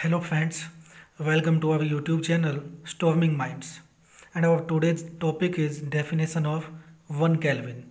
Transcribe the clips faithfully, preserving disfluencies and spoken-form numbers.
Hello friends, welcome to our YouTube channel Storming Minds, and our today's topic is definition of one kelvin.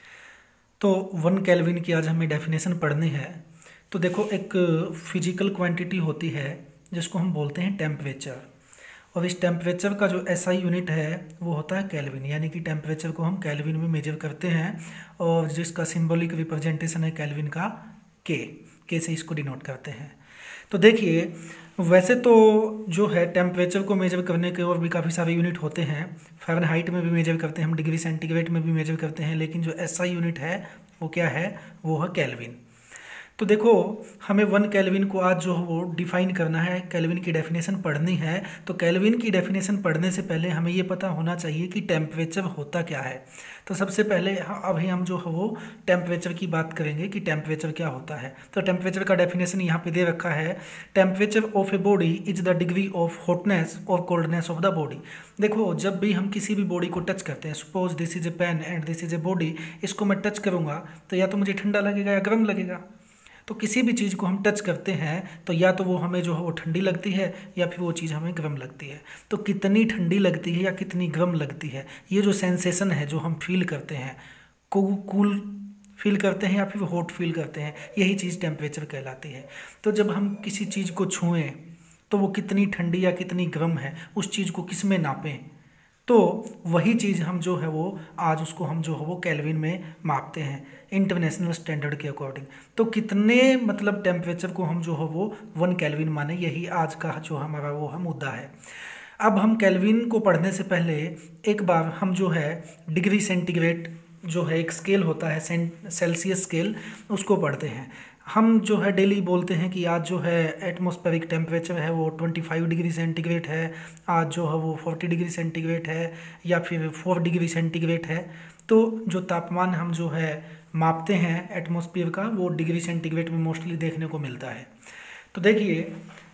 तो one kelvin की आज हमें definition पढ़नी है। तो देखो, एक फिजिकल क्वांटिटी होती है जिसको हम बोलते हैं टेम्परेचर, और इस टेम्परेचर का जो एसआई यूनिट है वो होता है केल्विन, यानी कि टेम्परेचर को हम केल्विन में मेजर करते हैं और जिसका सिंबॉलिक रिप्रेजेंटेशन है केल्विन का के के से इसको डिनोट करते हैं। तो देखिए, वैसे तो जो है टेम्परेचर को मेजर करने के और भी काफ़ी सारे यूनिट होते हैं। फ़ारेनहाइट में भी मेजर करते हैं हम, डिग्री सेंटीग्रेड में भी मेजर करते हैं, लेकिन जो एसआई यूनिट है वो क्या है, वो है केल्विन। तो देखो, हमें वन केल्विन को आज जो है वो डिफाइन करना है, केल्विन की डेफिनेशन पढ़नी है। तो केल्विन की डेफिनेशन पढ़ने से पहले हमें ये पता होना चाहिए कि टेम्परेचर होता क्या है। तो सबसे पहले अभी हम जो है वो टेम्परेचर की बात करेंगे कि टेम्परेचर क्या होता है। तो टेम्परेचर का डेफिनेशन यहाँ पे दे रखा है, temperature of a body is the degree of hotness और कोल्डनेस ऑफ द बॉडी। देखो, जब भी हम किसी भी बॉडी को टच करते हैं, suppose this is a pen and this is a body, इसको मैं टच करूँगा तो या तो मुझे ठंडा लगेगा या गर्म लगेगा। तो किसी भी चीज़ को हम टच करते हैं तो या तो वो हमें जो है वो ठंडी लगती है या फिर वो चीज़ हमें गर्म लगती है। तो कितनी ठंडी लगती है या कितनी गर्म लगती है, ये जो सेंसेशन है जो हम फील करते हैं, को कूल फील करते हैं या फिर हॉट फील करते हैं, यही चीज़ टेम्परेचर कहलाती है। तो जब हम किसी चीज़ को छुएं तो वो कितनी ठंडी या कितनी गर्म है, उस चीज़ को किस में नापें, तो वही चीज़ हम जो है वो आज उसको हम जो है वो केल्विन में मापते हैं इंटरनेशनल स्टैंडर्ड के अकॉर्डिंग। तो कितने मतलब टेम्परेचर को हम जो है वो वन केल्विन माने, यही आज का जो हमारा वो है मुद्दा है। अब हम केल्विन को पढ़ने से पहले एक बार हम जो है डिग्री सेंटीग्रेड जो है एक स्केल होता है सेल्सियस स्केल, उसको पढ़ते हैं। हम जो है डेली बोलते हैं कि आज जो है एटमॉस्फेरिक टेम्परेचर है वो पच्चीस डिग्री सेंटीग्रेड है, आज जो है वो चालीस डिग्री सेंटीग्रेड है या फिर चार डिग्री सेंटीग्रेड है। तो जो तापमान हम जो है मापते हैं एटमॉस्फेयर का, वो डिग्री सेंटीग्रेड में मोस्टली देखने को मिलता है। तो देखिए,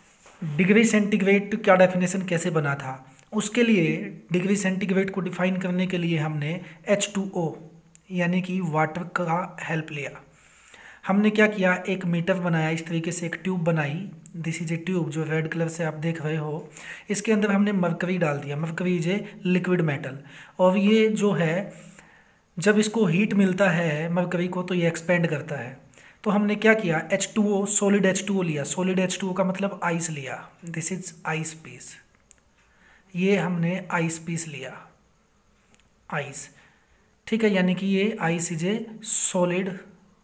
डिग्री सेंटीग्रेड क्या डेफिनेशन कैसे बना था, उसके लिए डिग्री सेंटीग्रेड को डिफाइन करने के लिए हमने एच टू ओ यानी कि वाटर का हेल्प लिया। हमने क्या किया, एक मीटर बनाया, इस तरीके से एक ट्यूब बनाई, दिस इज ए ट्यूब जो रेड कलर से आप देख रहे हो। इसके अंदर हमने मरकरी डाल दिया, mercury is a liquid metal, और ये जो है जब इसको हीट मिलता है मरकरी को तो ये एक्सपेंड करता है। तो हमने क्या किया, H two O solid H two O लिया, सॉलिड एच टू ओ का मतलब आइस लिया, दिस इज आइस पीस, ये हमने आइस पीस लिया, आइस, ठीक है, यानी कि ये ice is a solid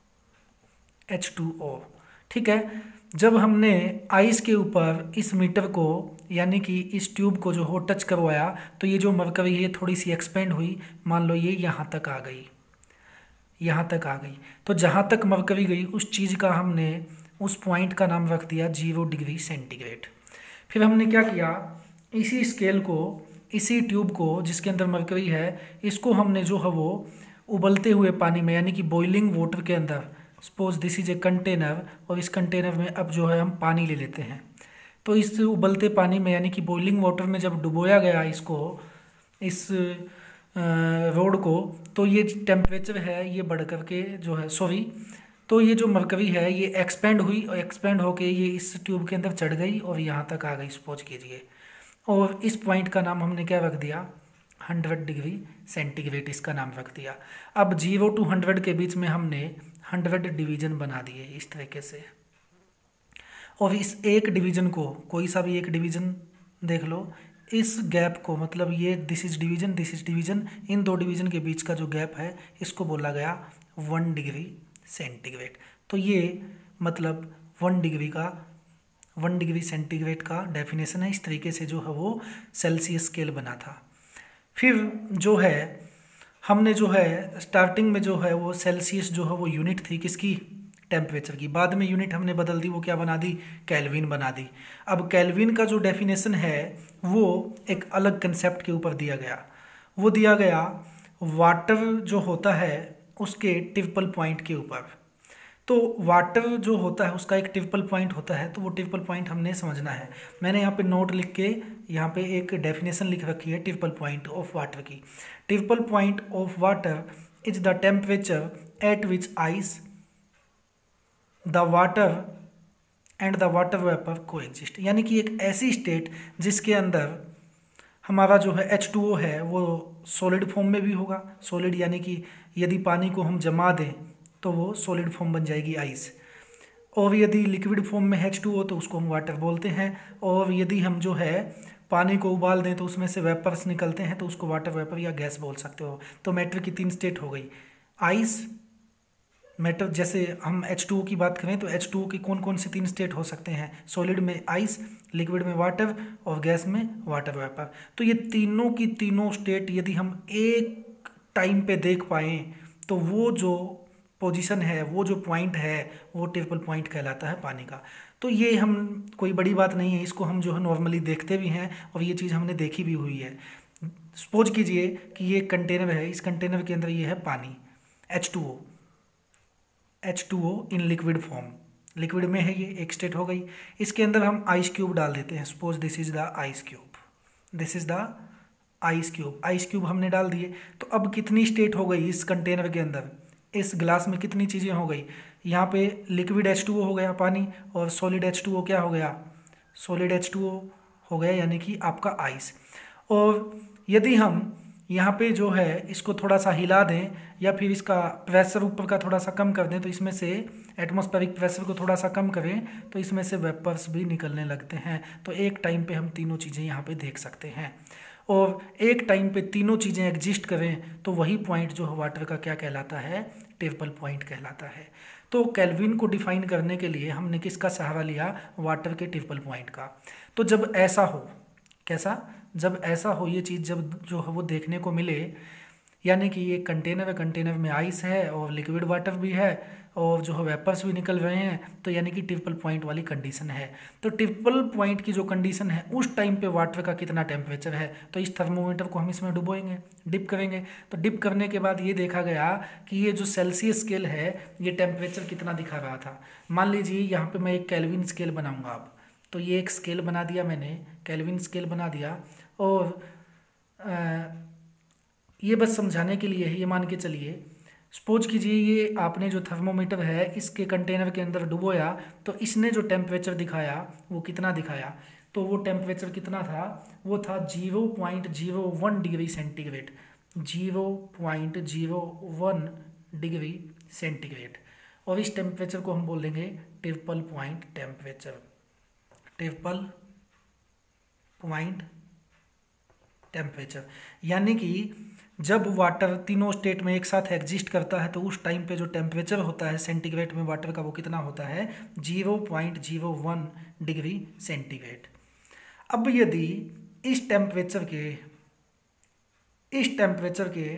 H two O, ठीक है। जब हमने आइस के ऊपर इस मीटर को यानी कि इस ट्यूब को जो हो टच करवाया तो ये जो मरकरी है थोड़ी सी एक्सपेंड हुई, मान लो ये यहाँ तक आ गई, यहाँ तक आ गई। तो जहाँ तक मरकरी गई उस चीज़ का हमने उस पॉइंट का नाम रख दिया जीरो डिग्री सेंटीग्रेड। फिर हमने क्या किया, इसी स्केल को, इसी ट्यूब को जिसके अंदर मरकरी है, इसको हमने जो है वो उबलते हुए पानी में यानी कि बॉइलिंग वाटर के अंदर, suppose this is a container, और इस कंटेनर में अब जो है हम पानी ले लेते हैं। तो इस उबलते पानी में यानी कि बॉइलिंग वाटर में जब डुबोया गया इसको, इस रोड को, तो ये टेम्परेचर है ये बढ़ करके जो है, सॉरी, तो ये जो मरकरी है ये एक्सपेंड हुई और एक्सपेंड होके ये इस ट्यूब के अंदर चढ़ गई और यहाँ तक आ गई, सपोज कीजिए। और इस पॉइंट का नाम हमने क्या रख दिया, हंड्रेड डिग्री सेंटीग्रेड इसका नाम रख दिया। अब जीरो टू हंड्रेड के बीच में हमने हंड्रेड डिवीजन बना दिए इस तरीके से, और इस एक डिवीजन को, कोई सा भी एक डिवीजन देख लो, इस गैप को, मतलब ये this is division, this is division, इन दो डिवीजन के बीच का जो गैप है इसको बोला गया वन डिग्री सेंटीग्रेड। तो ये मतलब वन डिग्री का वन डिग्री सेंटीग्रेड का डेफिनेशन है। इस तरीके से जो है वो सेल्सियस स्केल बना था। फिर जो है हमने जो है स्टार्टिंग में जो है वो सेल्सियस जो है वो यूनिट थी किसकी, टेम्परेचर की, बाद में यूनिट हमने बदल दी, वो क्या बना दी, केल्विन बना दी। अब केल्विन का जो डेफिनेशन है वो एक अलग कंसेप्ट के ऊपर दिया गया, वो दिया गया वाटर जो होता है उसके ट्रिपल पॉइंट के ऊपर। तो वाटर जो होता है उसका एक ट्रिपल पॉइंट होता है, तो वो ट्रिपल पॉइंट हमने समझना है। मैंने यहाँ पे नोट लिख के यहाँ पे एक डेफिनेशन लिख रखी है ट्रिपल पॉइंट ऑफ वाटर की। Triple point of water is the temperature at which ice the water and the water vapour coexist, यानी कि एक ऐसी स्टेट जिसके अंदर हमारा जो है एच टू ओ है वो सॉलिड फॉर्म में भी होगा, सॉलिड यानी कि यदि पानी को हम जमा दें तो वो सॉलिड फॉर्म बन जाएगी आइस, और यदि लिक्विड फॉर्म में एच टू ओ तो उसको हम वाटर बोलते हैं, और यदि हम जो है पानी को उबाल दें तो उसमें से वेपर्स निकलते हैं तो उसको वाटर वेपर या गैस बोल सकते हो। तो मैटर की तीन स्टेट हो गई, आइस मैटर, जैसे हम एच टू ओ की बात करें तो एच टू ओ की कौन कौन से तीन स्टेट हो सकते हैं, सॉलिड में आइस, लिक्विड में वाटर और गैस में वाटर वेपर। तो ये तीनों की तीनों स्टेट यदि हम एक टाइम पे देख पाएँ तो वो जो पोजीशन है, वो जो पॉइंट है, वो ट्रिपल पॉइंट कहलाता है पानी का। तो ये हम कोई बड़ी बात नहीं है, इसको हम जो है नॉर्मली देखते भी हैं और ये चीज़ हमने देखी भी हुई है। सपोज कीजिए कि ये कंटेनर है, इस कंटेनर के अंदर ये है पानी H two O, H two O in liquid form, liquid में है, ये एक स्टेट हो गई। इसके अंदर हम आइस क्यूब डाल देते हैं, suppose this is the ice cube, this is the ice cube, ice cube हमने डाल दिए। तो अब कितनी स्टेट हो गई इस कंटेनर के अंदर, इस ग्लास में कितनी चीज़ें हो गई, यहाँ पे लिक्विड एच टू ओ हो गया पानी, और सॉलिड एच टू ओ क्या हो गया, सॉलिड एच टू ओ हो गया, यानी कि आपका आइस। और यदि हम यहाँ पे जो है इसको थोड़ा सा हिला दें या फिर इसका प्रेशर ऊपर का थोड़ा सा कम कर दें तो इसमें से एटमॉस्फेरिक प्रेशर को थोड़ा सा कम करें तो इसमें से वेपर्स भी निकलने लगते हैं। तो एक टाइम पे हम तीनों चीज़ें यहाँ पे देख सकते हैं, और एक टाइम पे तीनों चीज़ें एग्जिस्ट करें तो वही पॉइंट जो है वाटर का क्या कहलाता है, ट्रिपल पॉइंट कहलाता है। तो केल्विन को डिफाइन करने के लिए हमने किसका सहारा लिया, वाटर के ट्रिपल पॉइंट का। तो जब ऐसा हो, कैसा, जब ऐसा हो ये चीज़ जब जो है वो देखने को मिले, यानी कि ये कंटेनर है, कंटेनर में आइस है और लिक्विड वाटर भी है और जो है वेपर्स भी निकल रहे हैं, तो यानी कि ट्रिपल पॉइंट वाली कंडीशन है। तो ट्रिपल पॉइंट की जो कंडीशन है उस टाइम पे वाटर का कितना टेम्परेचर है, तो इस थर्मोमीटर को हम इसमें डुबोएंगे, डिप करेंगे। तो डिप करने के बाद ये देखा गया कि ये जो सेल्सियस स्केल है ये टेम्परेचर कितना दिखा रहा था। मान लीजिए यहाँ पर मैं एक केल्विन स्केल बनाऊँगा अब, तो ये एक स्केल बना दिया मैंने, केल्विन स्केल बना दिया, और आ, ये बस समझाने के लिए है, ये मान के चलिए, सपोज कीजिए ये आपने जो थर्मोमीटर है इसके कंटेनर के अंदर डुबोया तो इसने जो टेम्परेचर दिखाया वो कितना दिखाया, तो वो टेम्परेचर कितना था, वो था zero point zero one degree centigrade, zero point zero one degree centigrade. और इस टेम्परेचर को हम बोलेंगे triple point temperature, triple point temperature. यानी कि जब वाटर तीनों स्टेट में एक साथ एग्जिस्ट करता है तो उस टाइम पे जो टेम्परेचर होता है सेंटीग्रेड में वाटर का वो कितना होता है, zero point zero one degree centigrade. अब यदि इस टेम्परेचर के इस टेम्परेचर के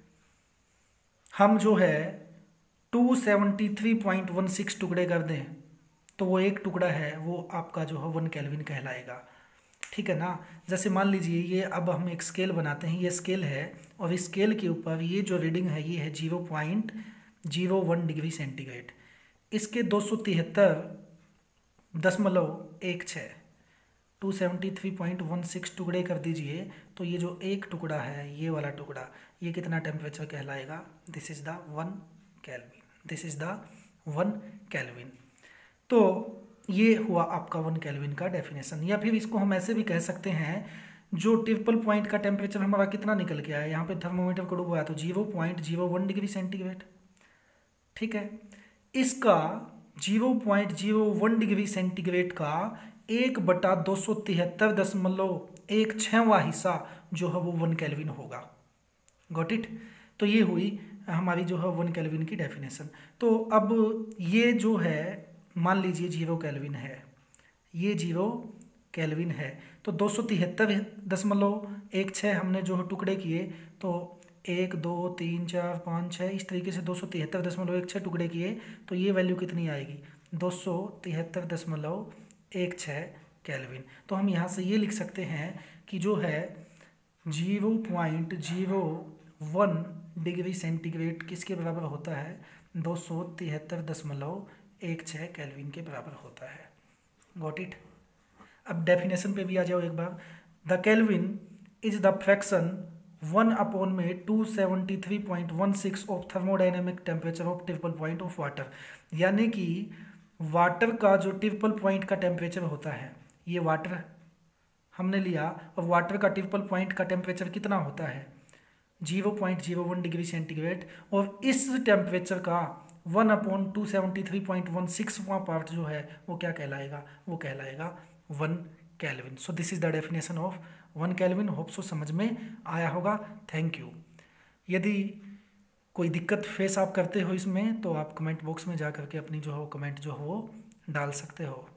हम जो है two seventy three point one six टुकड़े कर दें तो वो एक टुकड़ा है वो आपका जो है वन केल्विन कहलाएगा, ठीक है ना। जैसे मान लीजिए ये अब हम एक स्केल बनाते हैं, ये स्केल है और इस स्केल के ऊपर ये जो रीडिंग है ये है zero point zero one degree centigrade, इसके दो सौ तिहत्तर दशमलव एक छः two seventy three point one six टुकड़े कर दीजिए तो ये जो एक टुकड़ा है, ये वाला टुकड़ा, ये कितना टेम्परेचर कहलाएगा, this is the one kelvin, this is the one kelvin. तो ये हुआ आपका वन केल्विन का डेफिनेशन। या फिर इसको हम ऐसे भी कह सकते हैं, जो ट्रिपल पॉइंट का टेम्परेचर हमारा कितना निकल के आया, यहाँ पे थर्मोमीटर को डुबाया तो zero point zero one degree centigrade, ठीक है। इसका zero point zero one degree centigrade का एक बटा दो सौ तिहत्तर दशमलव एक छवा हिस्सा जो है वो वन केल्विन होगा, गॉट इट। तो ये हुई हमारी जो है वन केल्विन की डेफिनेशन। तो अब ये जो है मान लीजिए जीरो केल्विन है, ये जीरो केल्विन है, तो दो सौ तिहत्तर दशमलव एक छः हमने जो है टुकड़े किए, तो एक दो तीन चार पाँच छः इस तरीके से दो सौ तिहत्तर दशमलव एक छः टुकड़े किए तो ये वैल्यू कितनी आएगी, दो सौ तिहत्तर दशमलव एक छः केल्विन। तो हम यहाँ से ये लिख सकते हैं कि जो है zero point zero one degree centigrade किसके बराबर होता है, दो सौ तिहत्तर दशमलव एक छः केल्विन के बराबर होता है, गॉट इट। अब डेफिनेशन पे भी आ जाओ एक बार। The kelvin is the fraction one upon में two seventy three point one six of thermodynamic temperature of triple point of water. यानी कि वाटर का जो ट्रिपल पॉइंट का टेम्परेचर होता है, ये वाटर हमने लिया और वाटर का ट्रिपल पॉइंट का टेम्परेचर कितना होता है zero point zero one degree centigrade, और इस टेम्परेचर का one upon two seventy three point one सिक्सवां पार्ट जो है वो क्या कहलाएगा, वो कहलाएगा one kelvin. So this is the definition of one kelvin. Hope so समझ में आया होगा। Thank you. यदि कोई दिक्कत फेस आप करते हो इसमें तो आप कमेंट बॉक्स में जा करके अपनी जो हो कमेंट जो हो डाल सकते हो।